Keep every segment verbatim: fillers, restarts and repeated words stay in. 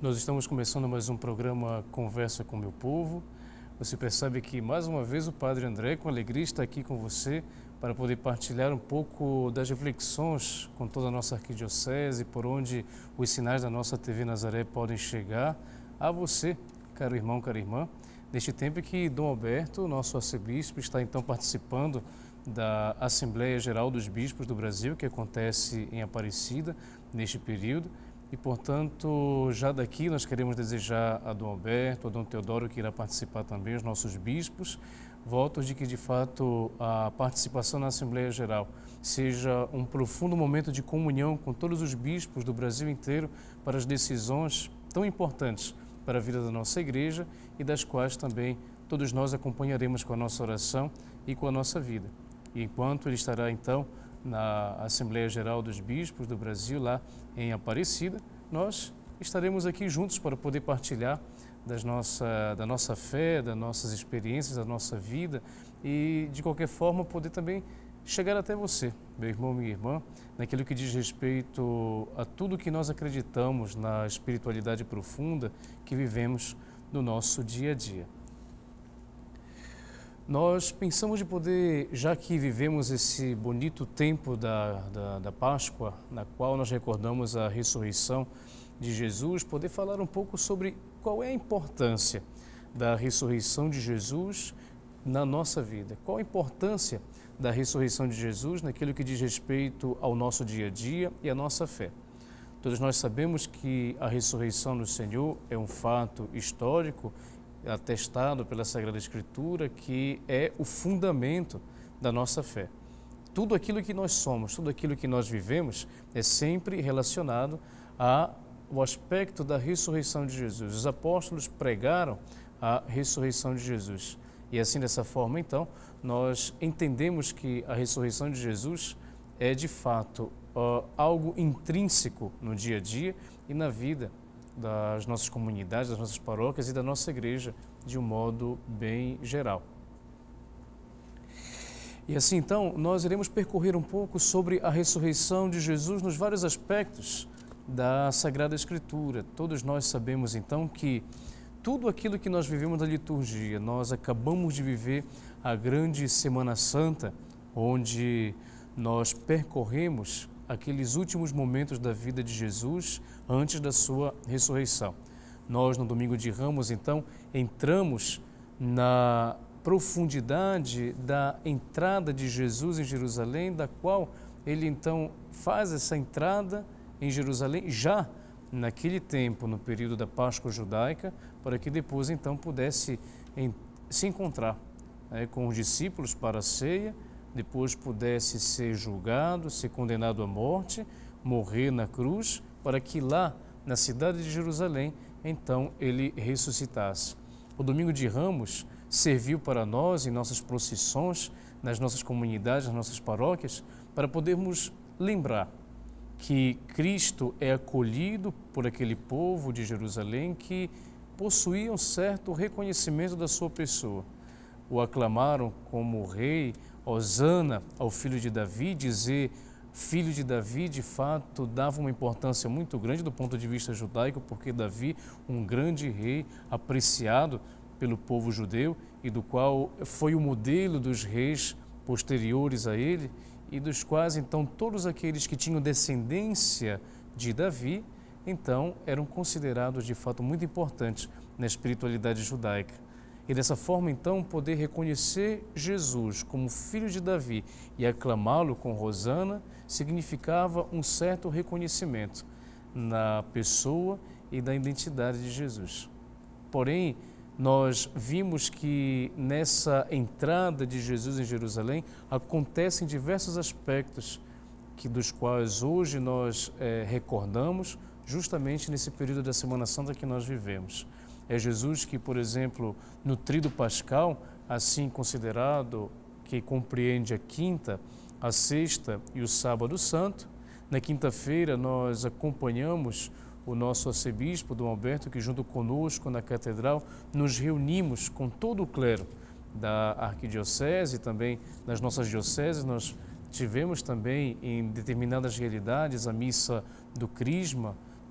Nós estamos começando mais um programa Conversa com Meu Povo. Você percebe que mais uma vez o Padre André, com alegria, está aqui com você para poder partilhar um pouco das reflexões com toda a nossa arquidiocese, por onde os sinais da nossa T V Nazaré podem chegar a você, caro irmão, cara irmã, neste tempo que Dom Alberto, nosso arcebispo, está então participando da Assembleia Geral dos Bispos do Brasil, que acontece em Aparecida neste período. E, portanto, já daqui nós queremos desejar a Dom Alberto, a Dom Teodoro, que irá participar também, os nossos bispos, votos de que, de fato, a participação na Assembleia Geral seja um profundo momento de comunhão com todos os bispos do Brasil inteiro para as decisões tão importantes para a vida da nossa Igreja e das quais também todos nós acompanharemos com a nossa oração e com a nossa vida. E enquanto ele estará, então, na Assembleia Geral dos Bispos do Brasil, lá em Aparecida, nós estaremos aqui juntos para poder partilhar das nossa, da nossa fé, das nossas experiências, da nossa vida e, de qualquer forma, poder também chegar até você, meu irmão, minha irmã, naquilo que diz respeito a tudo que nós acreditamos na espiritualidade profunda que vivemos no nosso dia a dia. Nós pensamos de poder, já que vivemos esse bonito tempo da, da, da Páscoa, na qual nós recordamos a ressurreição de Jesus, poder falar um pouco sobre qual é a importância da ressurreição de Jesus na nossa vida. Qual a importância da ressurreição de Jesus naquilo que diz respeito ao nosso dia a dia e à nossa fé. Todos nós sabemos que a ressurreição do Senhor é um fato histórico, atestado pela Sagrada Escritura, que é o fundamento da nossa fé. Tudo aquilo que nós somos, tudo aquilo que nós vivemos é sempre relacionado ao aspecto da ressurreição de Jesus. Os apóstolos pregaram a ressurreição de Jesus. E assim, dessa forma, então, nós entendemos que a ressurreição de Jesus é, de fato, uh, algo intrínseco no dia a dia e na vida das nossas comunidades, das nossas paróquias e da nossa igreja, de um modo bem geral. E assim, então, nós iremos percorrer um pouco sobre a ressurreição de Jesus nos vários aspectos da Sagrada Escritura. Todos nós sabemos, então, que tudo aquilo que nós vivemos na liturgia, nós acabamos de viver a grande Semana Santa, onde nós percorremos aqueles últimos momentos da vida de Jesus antes da sua ressurreição. Nós, no Domingo de Ramos, então, entramos na profundidade da entrada de Jesus em Jerusalém, da qual ele, então, faz essa entrada em Jerusalém já naquele tempo, no período da Páscoa judaica, para que depois, então, pudesse em, se encontrar né, com os discípulos para a ceia, depois pudesse ser julgado, ser condenado à morte, morrer na cruz, para que lá, na cidade de Jerusalém, então ele ressuscitasse. O Domingo de Ramos serviu para nós, em nossas procissões, nas nossas comunidades, nas nossas paróquias, para podermos lembrar que Cristo é acolhido por aquele povo de Jerusalém que possuía um certo reconhecimento da sua pessoa. O aclamaram como rei, Hosana ao filho de Davi. Dizer filho de Davi, de fato, dava uma importância muito grande do ponto de vista judaico, porque Davi, um grande rei apreciado pelo povo judeu e do qual foi o modelo dos reis posteriores a ele e dos quais, então, todos aqueles que tinham descendência de Davi, então, eram considerados, de fato, muito importantes na espiritualidade judaica. E dessa forma, então, poder reconhecer Jesus como filho de Davi e aclamá-lo com Hosana significava um certo reconhecimento na pessoa e da identidade de Jesus. Porém, nós vimos que nessa entrada de Jesus em Jerusalém acontecem diversos aspectos que, dos quais hoje nós é, recordamos justamente nesse período da Semana Santa que nós vivemos. É Jesus que, por exemplo, no Tríduo Pascal, assim considerado, que compreende a quinta, a sexta e o sábado santo. Na quinta-feira nós acompanhamos o nosso arcebispo, Dom Alberto, que junto conosco na catedral nos reunimos com todo o clero da arquidiocese e também nas nossas dioceses. Nós tivemos também em determinadas realidades a missa do Crisma,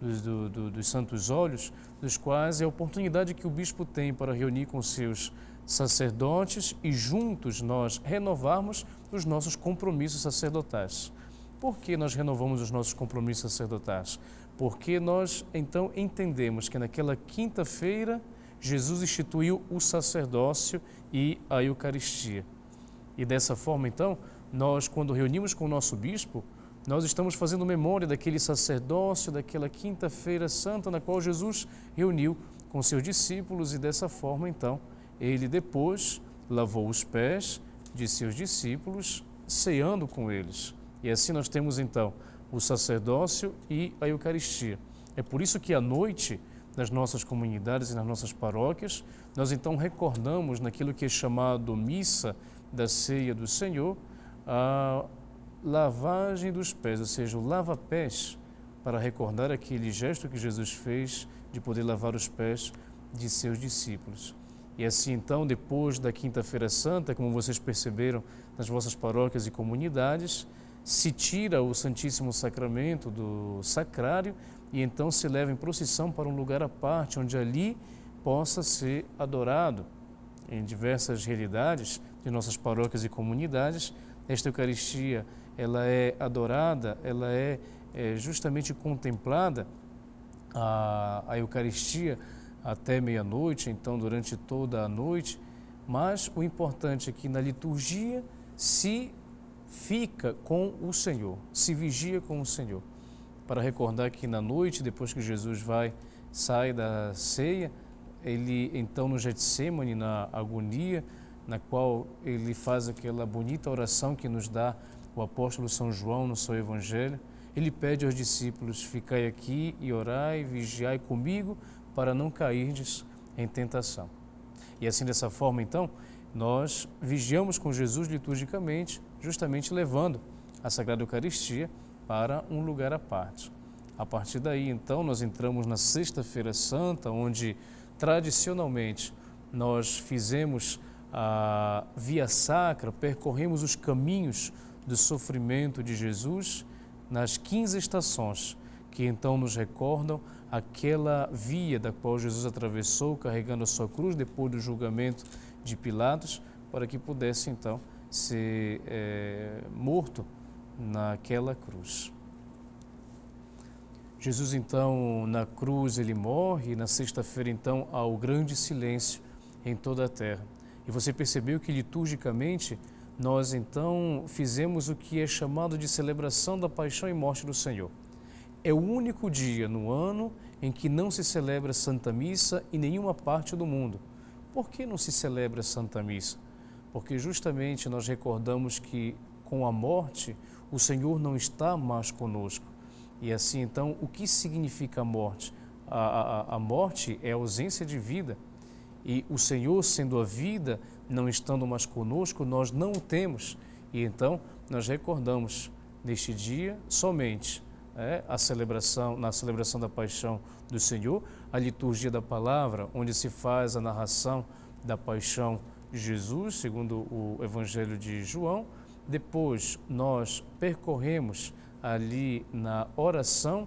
dos, do, do, dos santos óleos, dos quais é a oportunidade que o bispo tem para reunir com seus sacerdotes e juntos nós renovarmos os nossos compromissos sacerdotais. Por que nós renovamos os nossos compromissos sacerdotais? Porque nós então entendemos que naquela quinta-feira Jesus instituiu o sacerdócio e a Eucaristia. E dessa forma então, nós quando reunimos com o nosso bispo, nós estamos fazendo memória daquele sacerdócio, daquela quinta-feira santa na qual Jesus reuniu com seus discípulos e dessa forma então, ele depois lavou os pés de seus discípulos, ceando com eles. E assim nós temos então o sacerdócio e a Eucaristia. É por isso que à noite, nas nossas comunidades e nas nossas paróquias, nós então recordamos naquilo que é chamado missa da ceia do Senhor, a lavagem dos pés, ou seja, o lava-pés, para recordar aquele gesto que Jesus fez de poder lavar os pés de seus discípulos. E assim então, depois da Quinta-feira Santa, como vocês perceberam nas vossas paróquias e comunidades, se tira o Santíssimo Sacramento do sacrário e então se leva em procissão para um lugar à parte, onde ali possa ser adorado. Em diversas realidades de nossas paróquias e comunidades, esta Eucaristia ela é adorada, ela é, é justamente contemplada, a, a Eucaristia, até meia-noite, então durante toda a noite, mas o importante é que na liturgia se fica com o Senhor, se vigia com o Senhor, para recordar que na noite, depois que Jesus vai, sai da ceia, ele então no Getsêmani, na agonia, na qual ele faz aquela bonita oração que nos dá o apóstolo São João no seu Evangelho, ele pede aos discípulos, ficai aqui e orai, vigiai comigo, para não cairdes em tentação. E assim, dessa forma, então, nós vigiamos com Jesus liturgicamente, justamente levando a Sagrada Eucaristia para um lugar à parte. A partir daí, então, nós entramos na Sexta-feira Santa, onde, tradicionalmente, nós fizemos a Via Sacra, percorremos os caminhos do sofrimento de Jesus nas quinze estações, que então nos recordam aquela via da qual Jesus atravessou carregando a sua cruz depois do julgamento de Pilatos, para que pudesse então ser é, morto naquela cruz. Jesus então na cruz ele morre e na sexta-feira então há o grande silêncio em toda a terra. E você percebeu que liturgicamente nós então fizemos o que é chamado de celebração da paixão e morte do Senhor. É o único dia no ano em que não se celebra Santa Missa em nenhuma parte do mundo. Por que não se celebra Santa Missa? Porque justamente nós recordamos que com a morte o Senhor não está mais conosco. E assim então, o que significa a morte? A, a, a morte é a ausência de vida. E o Senhor, sendo a vida, não estando mais conosco, nós não o temos. E então nós recordamos neste dia somente É, a celebração, na celebração da paixão do Senhor, a liturgia da palavra, onde se faz a narração da paixão de Jesus, segundo o Evangelho de João. Depois nós percorremos ali na oração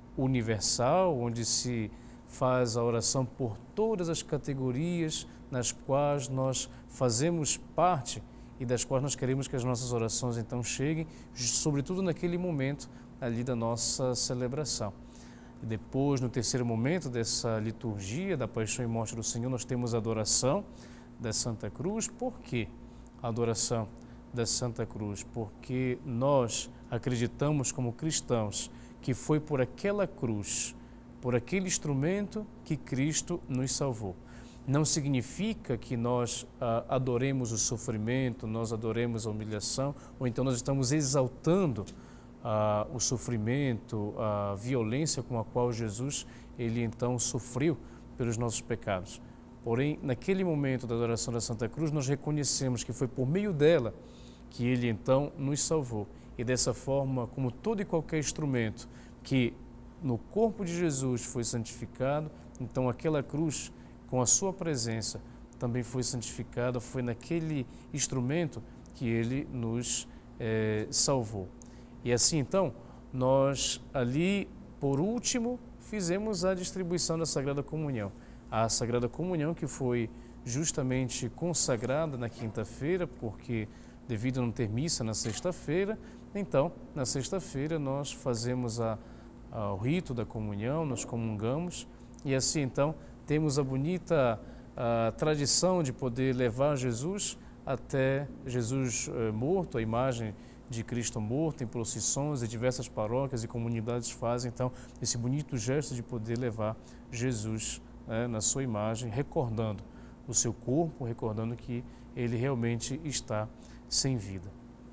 universal, onde se faz a oração por todas as categorias nas quais nós fazemos parte e das quais nós queremos que as nossas orações então cheguem, sobretudo naquele momento ali da nossa celebração. E depois, no terceiro momento dessa liturgia da paixão e morte do Senhor, nós temos a adoração da Santa Cruz. Por quê a adoração da Santa Cruz? Porque nós acreditamos como cristãos que foi por aquela cruz, por aquele instrumento que Cristo nos salvou. Não significa que nós ah, adoremos o sofrimento, nós adoremos a humilhação, ou então nós estamos exaltando ah, o sofrimento, a violência com a qual Jesus, ele então sofreu pelos nossos pecados. Porém, naquele momento da adoração da Santa Cruz, nós reconhecemos que foi por meio dela que ele então nos salvou. E dessa forma, como todo e qualquer instrumento que no corpo de Jesus foi santificado, então aquela cruz, com a sua presença, também foi santificada, foi naquele instrumento que ele nos eh, salvou. E assim então, nós ali, por último, fizemos a distribuição da Sagrada Comunhão. A Sagrada Comunhão que foi justamente consagrada na quinta-feira, porque devido a não ter missa na sexta-feira, então, na sexta-feira nós fazemos a, a, o rito da comunhão, nós comungamos e assim então temos a bonita a tradição de poder levar Jesus até Jesus eh, morto, a imagem de Cristo morto em procissões e diversas paróquias e comunidades fazem então esse bonito gesto de poder levar Jesus né, na sua imagem, recordando o seu corpo, recordando que ele realmente está sem vida.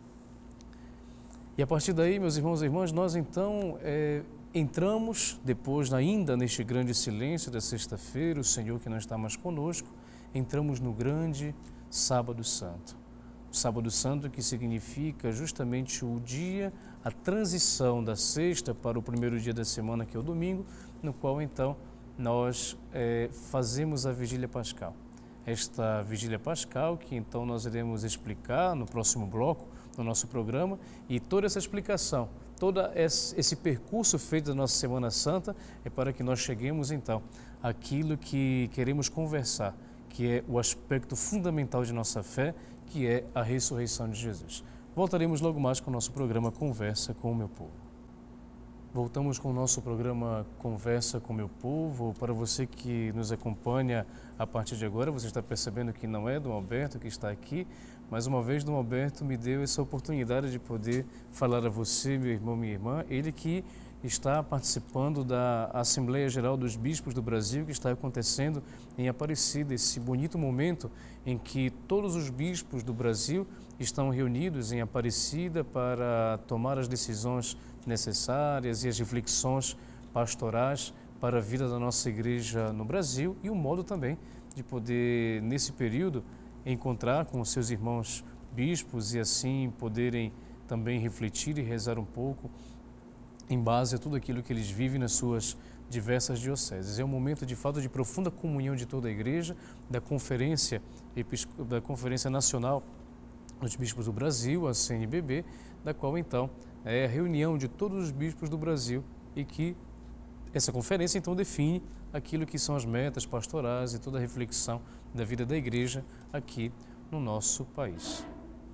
E a partir daí, meus irmãos e irmãs, nós então é, entramos, depois ainda neste grande silêncio da sexta-feira, o Senhor que não está mais conosco, entramos no grande Sábado Santo. O Sábado Santo que significa justamente o dia, a transição da sexta para o primeiro dia da semana, que é o domingo, no qual então nós é, fazemos a Vigília Pascal. Esta Vigília Pascal que então nós iremos explicar no próximo bloco, no nosso programa, e toda essa explicação, todo esse percurso feito da nossa Semana Santa é para que nós cheguemos então àquilo que queremos conversar, que é o aspecto fundamental de nossa fé, que é a ressurreição de Jesus. Voltaremos logo mais com o nosso programa Conversa com o Meu Povo. Voltamos com o nosso programa Conversa com o Meu Povo. Para você que nos acompanha a partir de agora, você está percebendo que não é Dom Alberto que está aqui, mas uma vez Dom Alberto me deu essa oportunidade de poder falar a você, meu irmão, minha irmã, ele que está participando da Assembleia Geral dos Bispos do Brasil, que está acontecendo em Aparecida, esse bonito momento em que todos os bispos do Brasil estão reunidos em Aparecida para tomar as decisões necessárias e as reflexões pastorais para a vida da nossa igreja no Brasil e o modo também de poder, nesse período, encontrar com os seus irmãos bispos e assim poderem também refletir e rezar um pouco em base a tudo aquilo que eles vivem nas suas diversas dioceses. É um momento de fato de profunda comunhão de toda a igreja, da Conferência, da Conferência Nacional dos Bispos do Brasil, a C N B B, da qual então é a reunião de todos os bispos do Brasil e que essa conferência então define aquilo que são as metas pastorais e toda a reflexão da vida da igreja aqui no nosso país.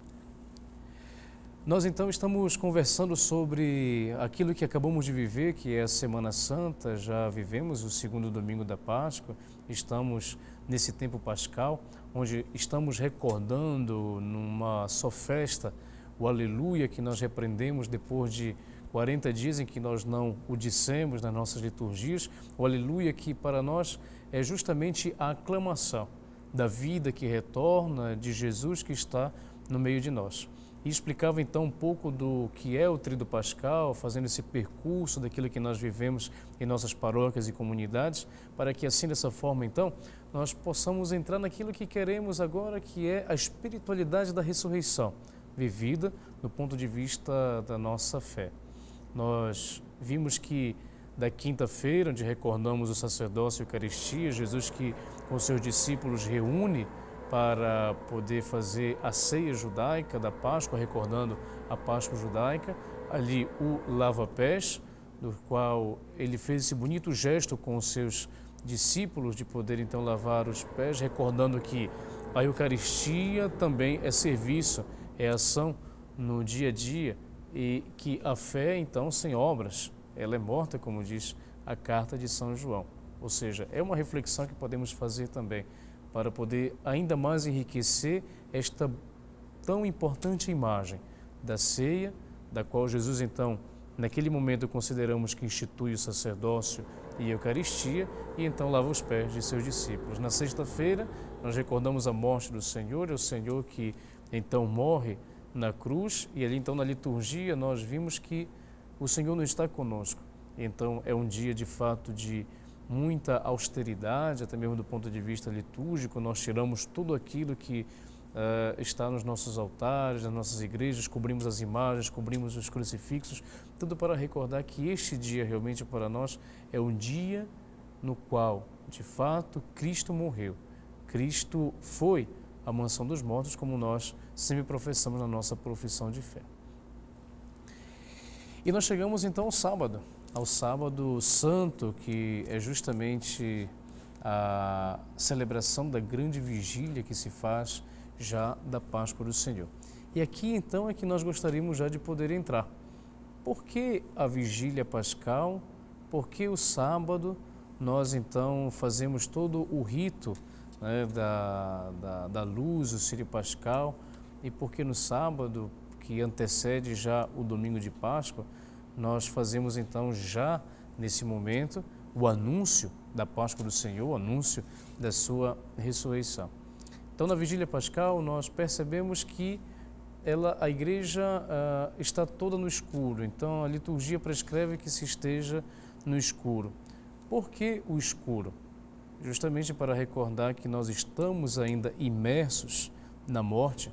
Nós então estamos conversando sobre aquilo que acabamos de viver, que é a Semana Santa, já vivemos o segundo domingo da Páscoa, estamos nesse tempo pascal, onde estamos recordando numa só festa o Aleluia que nós repreendemos depois de quarenta dias em que nós não o dissemos nas nossas liturgias, o Aleluia que para nós é justamente a aclamação da vida que retorna, de Jesus que está no meio de nós. E explicava então um pouco do que é o Tríduo Pascal, fazendo esse percurso daquilo que nós vivemos em nossas paróquias e comunidades, para que assim, dessa forma então, nós possamos entrar naquilo que queremos agora, que é a espiritualidade da ressurreição, vivida do ponto de vista da nossa fé. Nós vimos que da quinta-feira, onde recordamos o sacerdócio e a Eucaristia, Jesus que com seus discípulos reúne para poder fazer a ceia judaica da Páscoa, recordando a Páscoa judaica, ali o lava-pés, do qual ele fez esse bonito gesto com os seus discípulos de poder então lavar os pés, recordando que a Eucaristia também é serviço, é ação no dia a dia e que a fé então sem obras, ela é morta, como diz a carta de São João. Ou seja, é uma reflexão que podemos fazer também para poder ainda mais enriquecer esta tão importante imagem da ceia, da qual Jesus então, naquele momento consideramos que institui o sacerdócio e a Eucaristia e então lava os pés de seus discípulos. Na sexta-feira nós recordamos a morte do Senhor, é o Senhor que então morre na cruz e ali então na liturgia nós vimos que o Senhor não está conosco. Então é um dia de fato de muita austeridade, até mesmo do ponto de vista litúrgico, nós tiramos tudo aquilo que uh, está nos nossos altares, nas nossas igrejas, cobrimos as imagens, cobrimos os crucifixos, tudo para recordar que este dia realmente para nós é um dia no qual, de fato, Cristo morreu. Cristo foi à mansão dos mortos, como nós sempre professamos na nossa profissão de fé. E nós chegamos então ao sábado, ao sábado santo, que é justamente a celebração da grande vigília que se faz já da Páscoa do Senhor. E aqui então é que nós gostaríamos já de poder entrar. Por que a vigília pascal? Por que o sábado nós então fazemos todo o rito, né, da, da, da luz, o Círio Pascal? E por que no sábado, que antecede já o domingo de Páscoa, nós fazemos então já nesse momento o anúncio da Páscoa do Senhor, o anúncio da sua ressurreição? Então, na vigília pascal, nós percebemos que ela, a igreja uh, está toda no escuro. Então, a liturgia prescreve que se esteja no escuro. Por que o escuro? Justamente para recordar que nós estamos ainda imersos na morte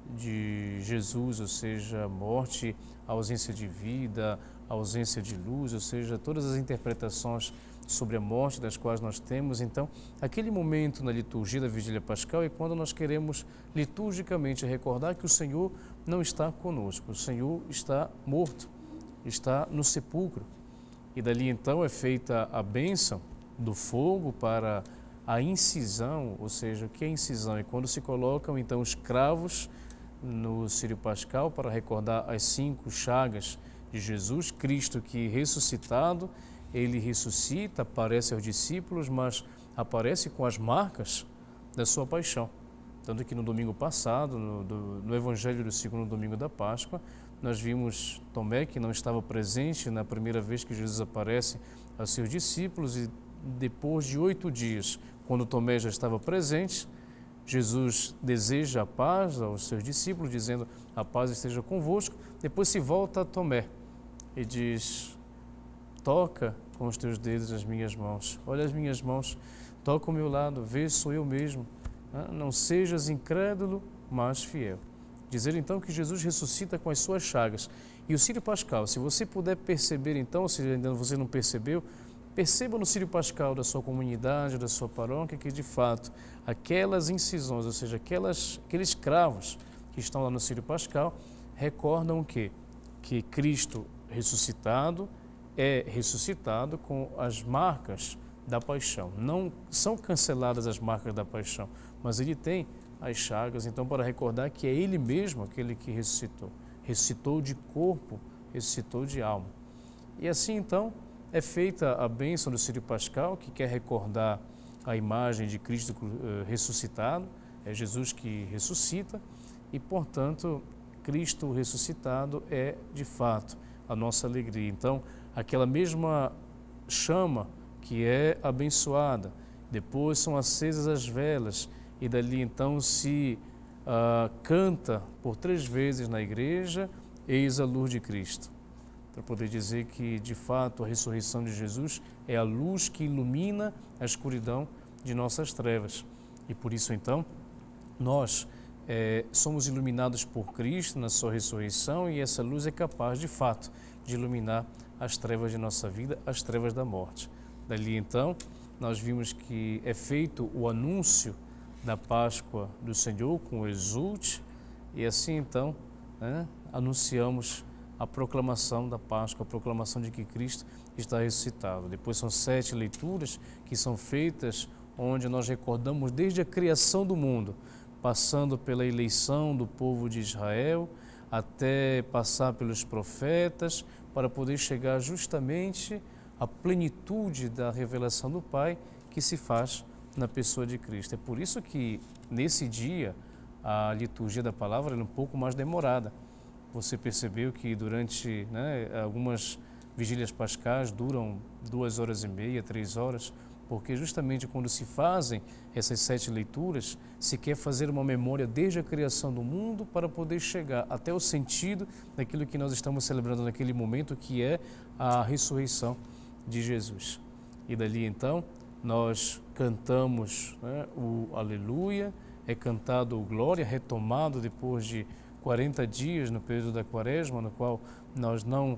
de Jesus, ou seja, a morte, a ausência de vida, a ausência de luz, ou seja, todas as interpretações sobre a morte das quais nós temos. Então, aquele momento na liturgia da Vigília Pascal é quando nós queremos liturgicamente recordar que o Senhor não está conosco, o Senhor está morto, está no sepulcro. E dali então é feita a bênção do fogo para a incisão, ou seja, o que é incisão? É quando se colocam então os cravos no Círio Pascal para recordar as cinco chagas de Jesus, Cristo que ressuscitado, ele ressuscita, aparece aos discípulos, mas aparece com as marcas da sua paixão. Tanto que no domingo passado, no, do, no Evangelho do segundo domingo da Páscoa, nós vimos Tomé, que não estava presente na primeira vez que Jesus aparece aos seus discípulos, e depois de oito dias, quando Tomé já estava presente, Jesus deseja a paz aos seus discípulos, dizendo: a paz esteja convosco. Depois se volta a Tomé e diz: toca com os teus dedos as minhas mãos, olha as minhas mãos, toca o meu lado, vê, sou eu mesmo. Não sejas incrédulo, mas fiel. Dizer então que Jesus ressuscita com as suas chagas. E o Círio Pascal, se você puder perceber então, se ainda você não percebeu, perceba no Círio Pascal da sua comunidade, da sua paróquia, que de fato aquelas incisões, ou seja, aquelas, aqueles cravos que estão lá no Círio Pascal, recordam o quê? Que Cristo ressuscitado é ressuscitado com as marcas da paixão. Não são canceladas as marcas da paixão, mas ele tem as chagas, então, para recordar que é ele mesmo aquele que ressuscitou. Ressuscitou de corpo, ressuscitou de alma. E assim, então, é feita a bênção do Círio Pascal, que quer recordar a imagem de Cristo uh, ressuscitado, é Jesus que ressuscita, e, portanto, Cristo ressuscitado é, de fato, a nossa alegria. Então, aquela mesma chama que é abençoada, depois são acesas as velas, e dali então se uh, canta por três vezes na igreja: eis a luz de Cristo, para poder dizer que de fato a ressurreição de Jesus é a luz que ilumina a escuridão de nossas trevas. E por isso então nós é, somos iluminados por Cristo na sua ressurreição, e essa luz é capaz de fato de iluminar as trevas de nossa vida, as trevas da morte. Dali então nós vimos que é feito o anúncio da Páscoa do Senhor com o exulte, e assim então, né, anunciamos a proclamação da Páscoa, a proclamação de que Cristo está ressuscitado. Depois são sete leituras que são feitas, onde nós recordamos desde a criação do mundo, passando pela eleição do povo de Israel, até passar pelos profetas, para poder chegar justamente à plenitude da revelação do Pai que se faz na pessoa de Cristo. É por isso que nesse dia a liturgia da palavra é um pouco mais demorada. Você percebeu que durante, né, algumas vigílias pascais duram duas horas e meia, três horas, porque justamente quando se fazem essas sete leituras, se quer fazer uma memória desde a criação do mundo para poder chegar até o sentido daquilo que nós estamos celebrando naquele momento, que é a ressurreição de Jesus. E dali então nós cantamos, né, o Aleluia, é cantado o Glória, retomado depois de quarenta dias no período da Quaresma, no qual nós não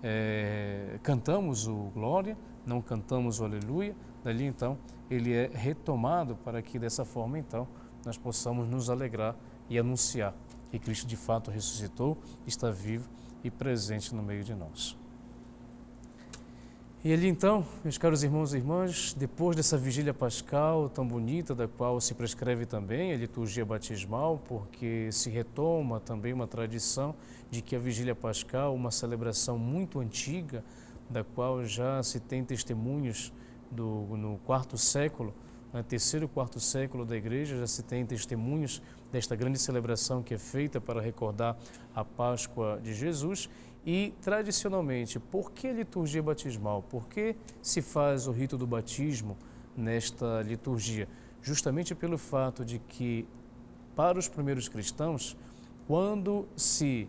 é, cantamos o Glória, não cantamos o Aleluia. Dali então ele é retomado para que dessa forma então nós possamos nos alegrar e anunciar que Cristo de fato ressuscitou, está vivo e presente no meio de nós. E ali então, meus caros irmãos e irmãs, depois dessa vigília pascal tão bonita, da qual se prescreve também a liturgia batismal, porque se retoma também uma tradição de que a vigília pascal, uma celebração muito antiga, da qual já se tem testemunhos do, no quarto século, no terceiro e quarto século da igreja, já se tem testemunhos desta grande celebração que é feita para recordar a Páscoa de Jesus. E, tradicionalmente, por que a liturgia batismal? Por que se faz o rito do batismo nesta liturgia? Justamente pelo fato de que, para os primeiros cristãos, quando se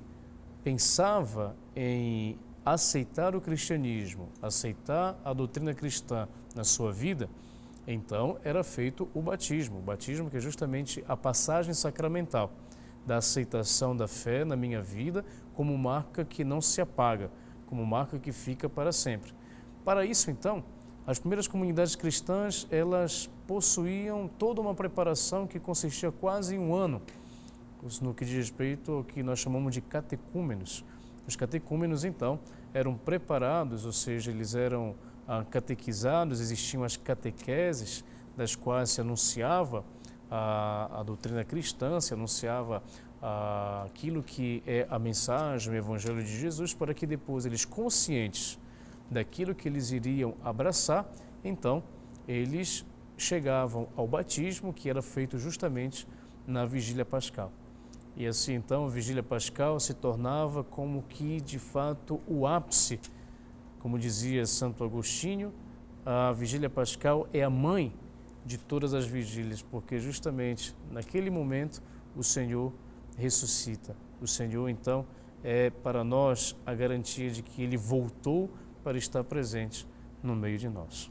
pensava em aceitar o cristianismo, aceitar a doutrina cristã na sua vida, então era feito o batismo. O batismo que é justamente a passagem sacramental da aceitação da fé na minha vida como marca que não se apaga, como marca que fica para sempre. Para isso, então, as primeiras comunidades cristãs, elas possuíam toda uma preparação que consistia quase em um ano, no que diz respeito ao que nós chamamos de catecúmenos. Os catecúmenos, então, eram preparados, ou seja, eles eram ah, catequizados, existiam as catequeses, das quais se anunciava a, a doutrina cristã, se anunciava a, aquilo que é a mensagem, o Evangelho de Jesus, para que depois eles, conscientes daquilo que eles iriam abraçar, então eles chegavam ao batismo, que era feito justamente na vigília pascal. E assim, então, a vigília pascal se tornava como que, de fato, o ápice. Como dizia Santo Agostinho, a vigília pascal é a mãe de todas as vigílias, porque justamente naquele momento o Senhor ressuscita. O Senhor, então, é para nós a garantia de que Ele voltou para estar presente no meio de nós.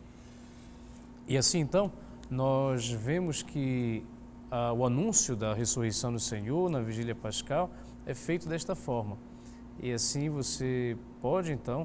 E assim, então, nós vemos que ah, o anúncio da ressurreição do Senhor na vigília pascal é feito desta forma. E assim você pode, então,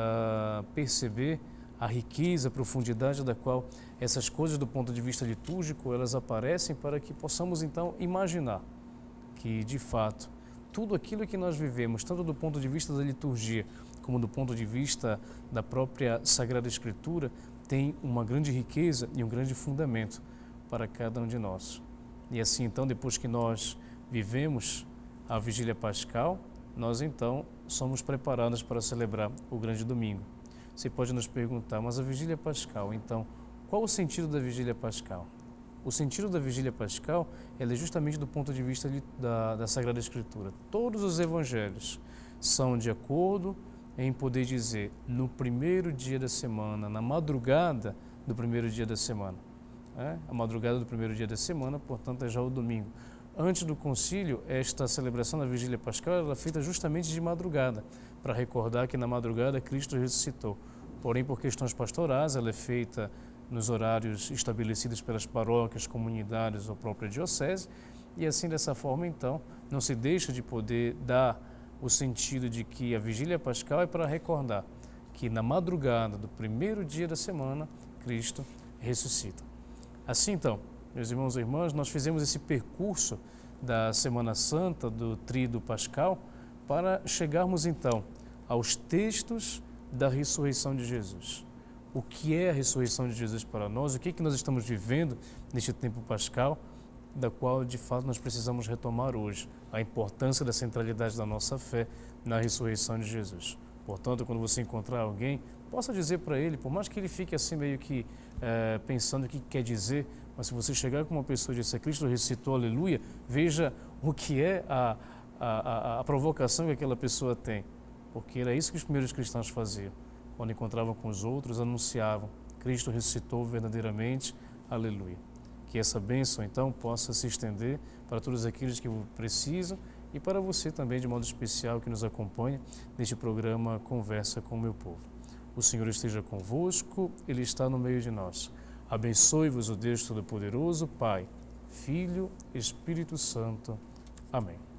ah, perceber a riqueza, a profundidade da qual essas coisas do ponto de vista litúrgico, elas aparecem para que possamos então imaginar que, de fato, tudo aquilo que nós vivemos, tanto do ponto de vista da liturgia, como do ponto de vista da própria Sagrada Escritura, tem uma grande riqueza e um grande fundamento para cada um de nós. E assim, então, depois que nós vivemos a vigília pascal, nós então somos preparados para celebrar o grande domingo. Você pode nos perguntar, mas a vigília pascal, então, qual o sentido da vigília pascal? O sentido da vigília pascal ela é justamente do ponto de vista da, da Sagrada Escritura. Todos os evangelhos são de acordo em poder dizer no primeiro dia da semana, na madrugada do primeiro dia da semana. É? A madrugada do primeiro dia da semana, portanto, é já o domingo. Antes do concílio, esta celebração da vigília pascal ela é feita justamente de madrugada, para recordar que na madrugada Cristo ressuscitou. Porém, por questões pastorais, ela é feita nos horários estabelecidos pelas paróquias, comunidades ou própria diocese, e assim, dessa forma, então, não se deixa de poder dar o sentido de que a vigília pascal é para recordar que na madrugada do primeiro dia da semana, Cristo ressuscita. Assim, então, meus irmãos e irmãs, nós fizemos esse percurso da Semana Santa, do Tríduo Pascal, para chegarmos então aos textos da ressurreição de Jesus. O que é a ressurreição de Jesus para nós? O que é que nós estamos vivendo neste tempo pascal, da qual de fato nós precisamos retomar hoje, a importância da centralidade da nossa fé na ressurreição de Jesus. Portanto, quando você encontrar alguém, possa dizer para ele, por mais que ele fique assim meio que é, pensando o que quer dizer, mas se você chegar com uma pessoa e disser Cristo ressuscitou, aleluia, veja o que é a, a, a, a provocação que aquela pessoa tem. Porque era isso que os primeiros cristãos faziam. Quando encontravam com os outros, anunciavam Cristo ressuscitou verdadeiramente, aleluia. Que essa bênção, então, possa se estender para todos aqueles que precisam e para você também, de modo especial, que nos acompanha neste programa Conversa com o Meu Povo. O Senhor esteja convosco, Ele está no meio de nós. Abençoe-vos o Deus Todo-Poderoso, Pai, Filho, Espírito Santo. Amém.